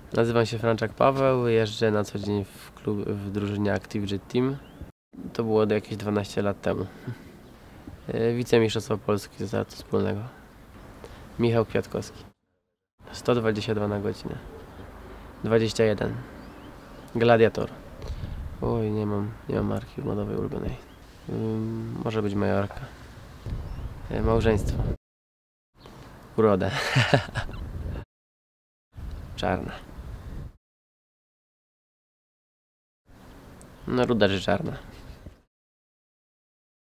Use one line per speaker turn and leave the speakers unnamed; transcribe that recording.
Nazywam się Franczak Paweł, jeżdżę na co dzień w drużynie Active Jet Team. To było jakieś 12 lat temu. Wicemistrzostwo Polski z startu wspólnego. Michał Kwiatkowski. 122 na godzinę. 21. Gladiator. Oj, nie mam marki modowej ulubionej. Może być Majorka. Małżeństwo. Urodę. Czarna. No ruda czy czarna.